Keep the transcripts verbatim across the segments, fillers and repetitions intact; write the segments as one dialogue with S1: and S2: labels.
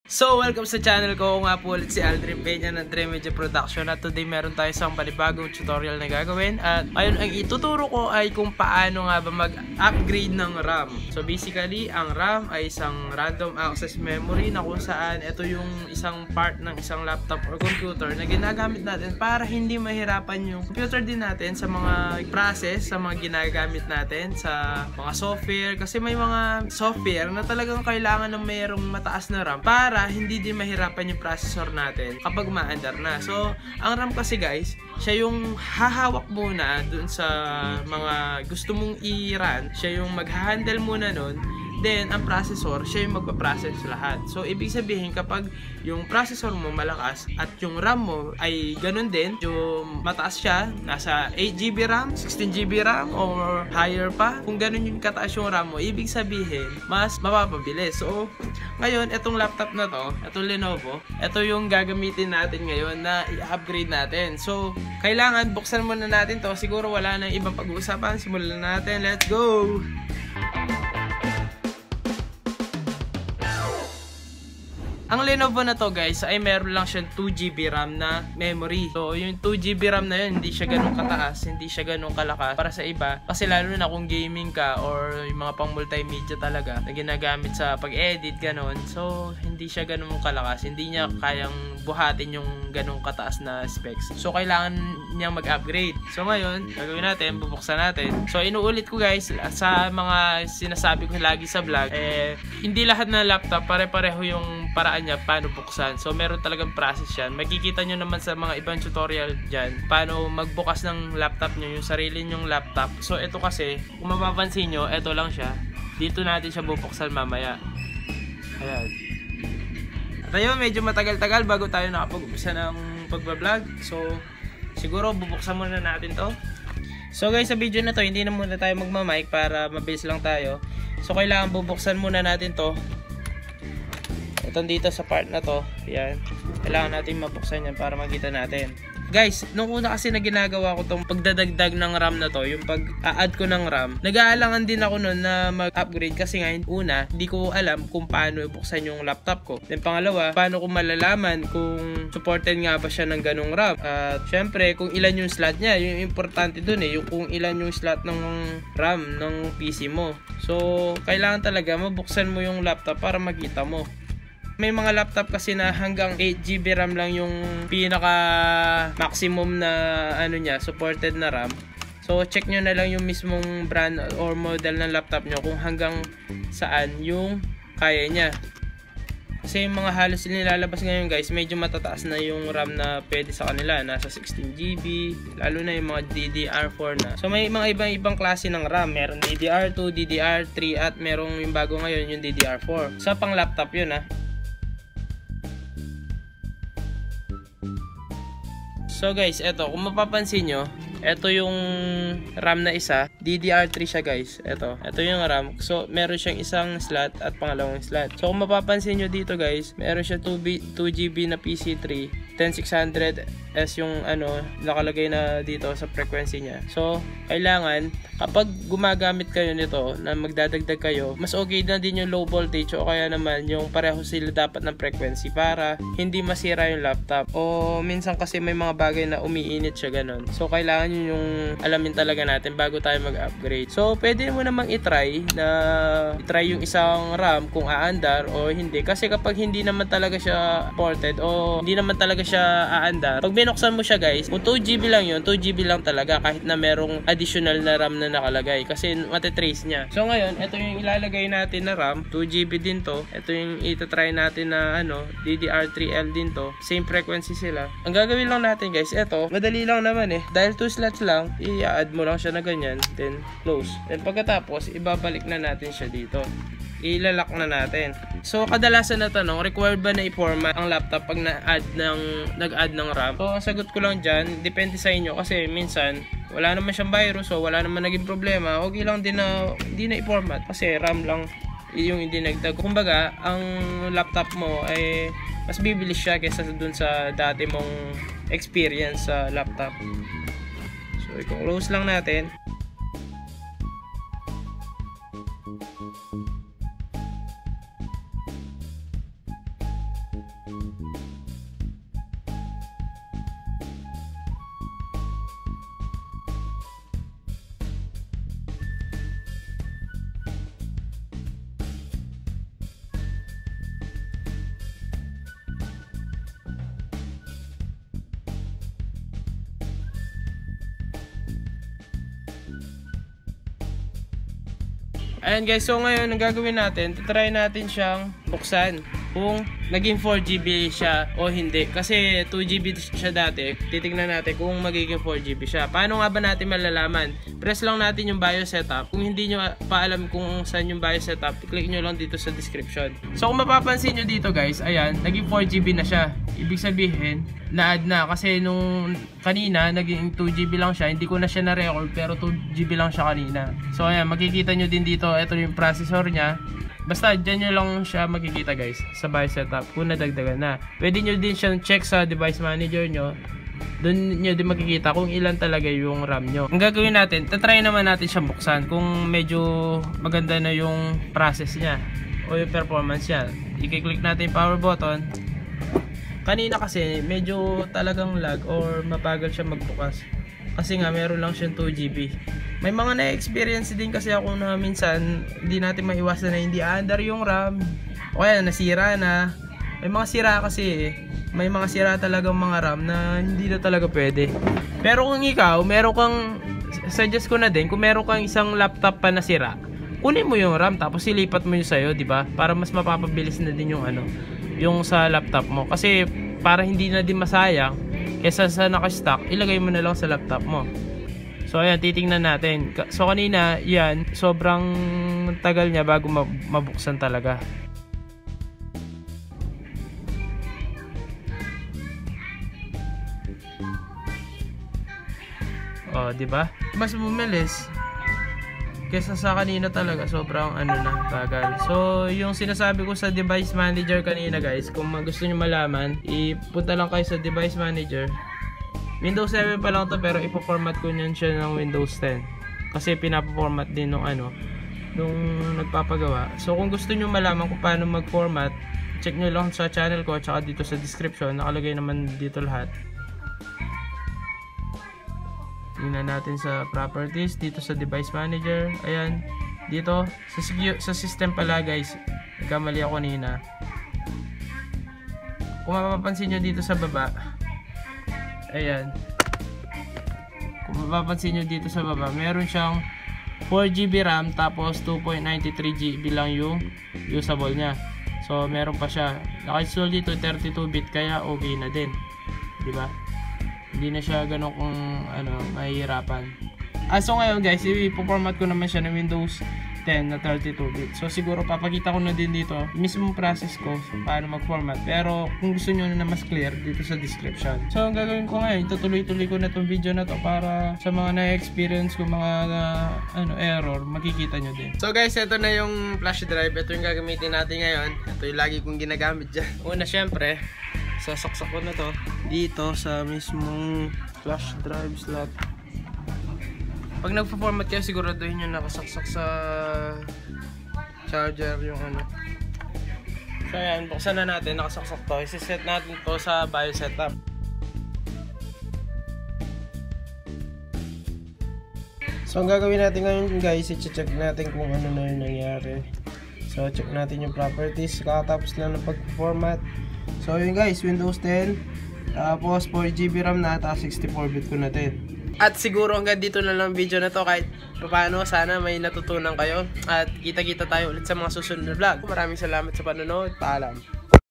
S1: So, welcome sa channel ko. Ako nga po ulit si Aldrin Peña ng Dre Media Production. At today meron tayo isang panibagong tutorial na gagawin. At ayun, ang ituturo ko ay kung paano nga ba mag-upgrade ng RAM. So basically, ang RAM ay isang random access memory na kung saan ito yung isang part ng isang laptop or computer na ginagamit natin para hindi mahirapan yung computer din natin sa mga process, sa mga ginagamit natin, sa mga software. Kasi may mga software na talagang kailangan ng mayroong mataas na RAM para hindi din mahirapan yung processor natin kapag maandar na. So, ang RAM kasi guys, siya yung hahawak muna dun sa mga gusto mong i-run. Siya yung mag-handle muna nun. Then, ang processor, siya yung magpa-process lahat. So, ibig sabihin, kapag yung processor mo malakas at yung RAM mo ay ganun din, yung mataas siya, nasa eight G B RAM, sixteen G B RAM, or higher pa, kung ganun yung kataas yung RAM mo, ibig sabihin, mas mapapabilis. So, ngayon, itong laptop na to, itong Lenovo, ito yung gagamitin natin ngayon na i-upgrade natin. So, kailangan buksan muna natin to. Siguro wala nang ibang pag-uusapan. Simulan natin. Let's go! Ang Lenovo na to guys ay meron lang siyang two G B RAM na memory. So yung two G B RAM na yun, hindi siya ganun kataas, hindi siya ganun kalakas para sa iba. Kasi lalo na kung gaming ka or yung mga pang multimedia talaga na ginagamit sa pag-edit ganun. So hindi siya ganun kalakas, hindi niya kayang buhatin yung ganun kataas na specs. So kailangan niya mag-upgrade. So ngayon, gagawin natin, bubuksan natin. So inuulit ko guys, sa mga sinasabi ko lagi sa vlog, eh hindi lahat na laptop pare-pareho yung paraan niya paano buksan. So meron talagang process yan. Makikita nyo naman sa mga ibang tutorial dyan paano magbukas ng laptop nyo, yung sarili nyong laptop. So ito kasi, kung mapapansin nyo, ito lang siya. Dito natin siya bubuksan mamaya. Ayan. At ayun, medyo matagal-tagal bago tayo nakapag-umpisa ng pagbablog. So siguro bubuksan muna natin to. So guys, sa video na to, hindi na muna tayo magmamic para mabilis lang tayo. So kailangan bubuksan muna natin to. Ito dito sa part na to, yan. Kailangan natin mabuksan yan para makita natin. Guys, nung una kasi na ginagawa ko tong pagdadagdag ng RAM na to, yung pag-a-add ko ng RAM, nag-aalangan din ako noon na mag-upgrade kasi nga una, hindi ko alam kung paano ibuksan yung laptop ko. Then pangalawa, paano ko malalaman kung supported nga ba siya ng ganong RAM. At syempre, kung ilan yung slot niya, yung importante dun eh, yung kung ilan yung slot ng RAM ng P C mo. So, kailangan talaga mabuksan mo yung laptop para makita mo. May mga laptop kasi na hanggang eight G B RAM lang yung pinaka maximum na ano niya, supported na RAM. So check nyo na lang yung mismong brand or model ng laptop nyo kung hanggang saan yung kaya niya. Kasi yung mga halos nilalabas ngayon guys, medyo matataas na yung RAM na pwede sa kanila. Nasa sixteen G B, lalo na yung mga D D R four na. So may mga ibang-ibang klase ng RAM. Meron D D R two, D D R three at merong yung bago ngayon yung D D R four. So pang laptop yun ha. So guys, eto, kung mapapansin nyo, eto yung RAM na isa, D D R three siya guys. Eto, eto yung RAM. So meron siyang isang slot at pangalawang slot. So kung mapapansin nyo dito guys, meron siya two G B na P C three, ten six hundred S yung ano, nakalagay na dito sa frequency niya. So kailangan, kapag gumagamit kayo nito, na magdadagdag kayo, mas okay na din yung low voltage o kaya naman yung pareho sila dapat ng frequency para hindi masira yung laptop. O minsan kasi may mga bagay na umiinit siya ganun. So kailangan yun yung alamin talaga natin bago tayo mag-upgrade. So pwede mo namang itry na itry yung isang RAM kung aandar o hindi. Kasi kapag hindi naman talaga siya ported o hindi naman talaga siya aandar, pag binuksan mo siya guys, kung two G B lang yun, two G B lang talaga kahit na merong additional na RAM na nakalagay kasi matitrace niya. So ngayon, ito yung ilalagay natin na RAM, two G B din to. Ito yung itatry natin na ano, D D R three L din to. Same frequency sila. Ang gagawin lang natin guys, ito, madali lang naman eh. Dahil two slots lang, i-add mo lang siya na ganyan, then close. Then pagkatapos, ibabalik na natin siya dito. Ilalak na natin. So kadalasan na tanong, required ba na i-format ang laptop pag na-add ng nag-add ng RAM? So ang sagot ko lang diyan, depende sa inyo kasi minsan wala naman siyang virus o wala naman naging problema. Okay lang din na hindi na i-format kasi RAM lang yung dinagdag. Kumbaga, ang laptop mo ay mas bibilis siya kaysa dun sa dati mong experience sa laptop. So i-close lang natin. Ayan guys, so ngayon ang gagawin natin, try natin siyang buksan kung naging four G B siya o hindi. Kasi two G B siya dati, titignan natin kung magiging four G B siya. Paano nga ba natin malalaman? Press lang natin yung BIOS setup. Kung hindi nyo pa alam kung saan yung BIOS setup, click nyo lang dito sa description. So kung mapapansin nyo dito guys, ayan, naging four G B na siya. Ibig sabihin, na-add na kasi nung kanina naging two G B lang siya, hindi ko na siya na-record pero two G B lang siya kanina. So ayan, makikita nyo din dito, ito yung processor niya. Basta dyan nyo lang siya makikita guys sa BIOS setup kung nadagdagan na. Pwede nyo din siyang check sa device manager nyo. Doon nyo din makikita kung ilan talaga yung RAM nyo. Ang gagawin natin, tatry naman natin siyang buksan kung medyo maganda na yung process niya o yung performance niya. I-click natin yung power button. Kanina kasi medyo talagang lag or mabagal siya magbukas. Kasi nga meron lang siyang two G B. May mga na-experience din kasi ako na minsan hindi natin maiwasan na hindi under yung RAM o kaya nasira na. May mga sira kasi eh. May mga sira talagang mga RAM na hindi na talaga pwede. Pero kung ikaw, meron kang, suggest ko na din, kung meron kang isang laptop pa na sira, kunin mo yung RAM tapos ilipat mo yung sa'yo, diba? Para mas mapapabilis na din yung ano, yung sa laptop mo. Kasi para hindi na din masayang, kesa sa naka-stock, ilagay mo na lang sa laptop mo. So ayan, titingnan natin. So kanina, yan, sobrang tagal niya bago mabuksan talaga. Oh, di ba? Mas bumilis kesa sa kanina talaga, sobrang ano na, bagal. So, yung sinasabi ko sa device manager kanina guys, kung gusto niyo malaman, ipunta lang kayo sa device manager. Windows seven pa lang to pero ipo-format ko niyan siya ng Windows ten. Kasi pinapo-format din nung ano, nung nagpapagawa. So, kung gusto niyo malaman kung paano mag-format, check niyo lang sa channel ko at saka dito sa description, nakalagay naman dito lahat. Tingnan natin sa properties dito sa device manager. Ayan, dito sa, sa system pala guys, nagkamali ako kanina. Kung mapapansin nyo dito sa baba, ayan, kung mapapansin nyo dito sa baba, meron siyang four G B RAM tapos two point nine three G B lang yung usable nya. So meron pa siya, naka-install dito thirty-two bit kaya okay na din, di ba? Hindi na siya ganun kung ano, mahihirapan. Ah, so ngayon guys, i-format ko naman siya ng Windows ten na thirty-two bit. So siguro papakita ko na din dito mismong process ko so, paano mag-format. Pero kung gusto nyo na mas clear, dito sa description. So ang gagawin ko ngayon, tutuloy-tuloy ko na itong video na to para sa mga na-experience ko mga uh, ano, error, makikita nyo din. So guys, ito na yung flash drive. Ito yung gagamitin natin ngayon. Ito yung lagi kong ginagamit dyan. Una syempre, sasaksak ko na to dito sa mismong flash drive slot. Pag nagpo-format kayo, siguraduhin nyo nakasaksak sa charger yung ano. So ayan, buksan na natin, nakasaksak to. Isiset natin to sa BIOS setup. So ang gagawin natin ngayon guys, i-check natin kung ano na yung nangyari. So check natin yung properties, kakatapos lang ng pag-format. So yun guys, Windows ten, tapos four G B RAM na, tapos sixty-four bit ko na din. At siguro hanggang dito na lang video na to, kahit paano sana may natutunan kayo. At kita-kita tayo ulit sa mga susunod na vlog. Maraming salamat sa panonood, paalam.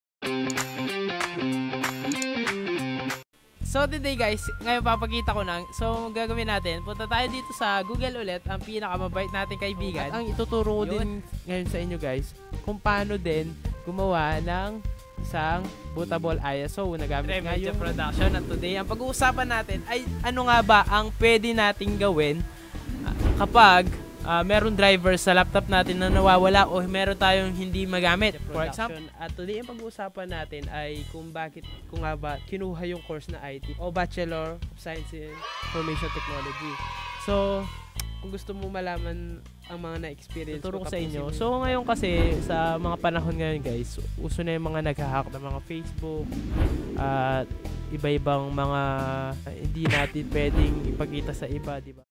S1: So today guys, ngayon papakita ko lang. So gagawin natin, punta tayo dito sa Google ulit, ang pinakamabait nating kaibigan. At ang ituturo ko din ngayon sa inyo guys, kung paano din gumawa ng isang bootable I S O na gamit nga yung production. At today, ang pag-uusapan natin ay ano nga ba ang pwede nating gawin uh, kapag uh, meron driver sa laptop natin na nawawala o meron tayong hindi magamit. For example, at today ang pag-uusapan natin ay kung bakit, kung nga ba kinuha yung course na I T o Bachelor of Science in Information Technology. So, kung gusto mo malaman ang mga na-experience, tuturo ko sa inyo. So ngayon kasi sa mga panahon ngayon guys, uso na yung mga nag-hack ng mga Facebook at iba-ibang mga hindi natin pwedeng ipakita sa iba, di ba?